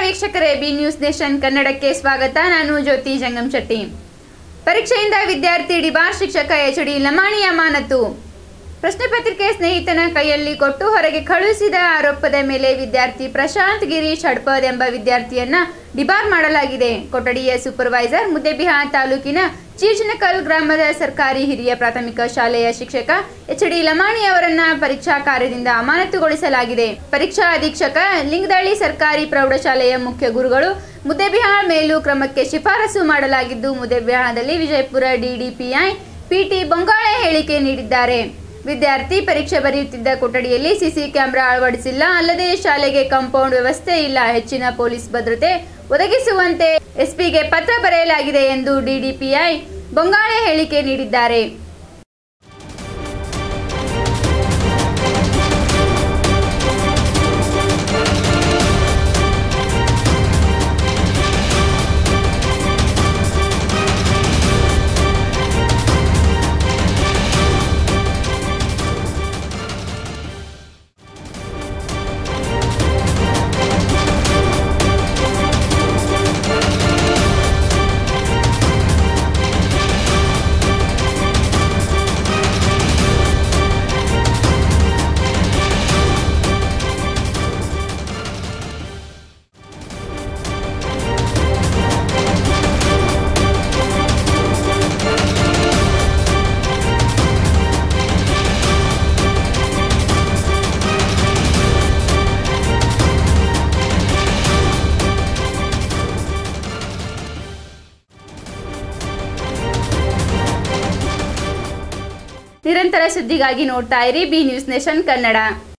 ವೀಕ್ಷಕರೇ, B news nation ಕನ್ನಡಕ್ಕೆ ಸ್ವಾಗತ. ನಾನು ಜ್ಯೋತಿ ಜಂಗಂಶೆಟ್ಟಿ. ಪರೀಕ್ಷೆಯಿಂದ ವಿದ್ಯಾರ್ಥಿ ಡಿಬಾರ್, ಶಿಕ್ಷಕ ಎಚ್.ಡಿ. ಲಮಾಣಿ ಅಮಾನತು. ಪ್ರಶ್ನೆ ಪತ್ರಿಕೆ ಸ್ನೇಹಿತನ ಕೈಯಲ್ಲಿ ಕೊಟ್ಟು ಹೊರಗೆ ಕಳುಹಿಸಿದ ಆರೋಪದ ಮೇಲೆ ವಿದ್ಯಾರ್ಥಿ ಪ್ರಶಾಂತ್ ಗಿರೀಶ್ ಹಡ್ಪದ್ ಎಂಬ ವಿದ್ಯಾರ್ಥಿಯನ್ನ ಡಿಬಾರ್ ಮಾಡಲಾಗಿದೆ. ಕೊಠಡಿಯ ಸೂಪರ್ವೈಸರ್ ಮುದ್ದೇಬಿಹಾಳ್ ತಾಲೂಕಿನ ಚೀರ್ಚನಕಲ್ ಗ್ರಾಮದ ಸರ್ಕಾರಿ ಹಿರಿಯ ಪ್ರಾಥಮಿಕ ಶಾಲೆಯ ಶಿಕ್ಷಕ ಎಚ್.ಡಿ. ಲಮಾಣಿ ಅವರನ್ನ ಪರೀಕ್ಷಾ ಕಾರ್ಯದಿಂದ ಅಮಾನತುಗೊಳಿಸಲಾಗಿದೆ. ಪರೀಕ್ಷಾ ಅಧೀಕ್ಷಕ ಲಿಂಗದಳ್ಳಿ ಸರ್ಕಾರಿ ಪ್ರೌಢಶಾಲೆಯ ಮುಖ್ಯ ಗುರುಗಳು ಮುದ್ದೇಬಿಹಾಳ್ ಮೇಲೂ ಕ್ರಮಕ್ಕೆ ಶಿಫಾರಸು ಮಾಡಲಾಗಿದ್ದು, ಮುದ್ದೇಬಿಹಾಳದಲ್ಲಿ ವಿಜಯಪುರ ಡಿಡಿಪಿಐ ಪಿಟಿ ಬೊಂಗಾಳೆ ಹೇಳಿಕೆ ನೀಡಿದ್ದಾರೆ. ವಿದ್ಯಾರ್ಥಿ ಪರೀಕ್ಷೆ ಬರೆಯುತ್ತಿದ್ದ ಕೊಠಡಿಯಲ್ಲಿ ಸಿಸಿ ಕ್ಯಾಮೆರಾ ಅಳವಡಿಸಿಲ್ಲ, ಅಲ್ಲದೆ ಶಾಲೆಗೆ ಕಾಂಪೌಂಡ್ ವ್ಯವಸ್ಥೆ ಇಲ್ಲ, ಹೆಚ್ಚಿನ ಪೊಲೀಸ್ ಭದ್ರತೆ ಒದಗಿಸುವಂತೆ ಎಸ್ಪಿಗೆ ಪತ್ರ ಬರೆಯಲಾಗಿದೆ ಎಂದು ಡಿಡಿಪಿಐ ಬೊಂಗಾಳೆ ಹೇಳಿಕೆ ನೀಡಿದ್ದಾರೆ. ನಿರಂತರ ಸುದ್ದಿಗಾಗಿ ನೋಡ್ತಾ ಇರಿ ಬಿ ನ್ಯೂಸ್ ನೇಷನ್ ಕನ್ನಡ.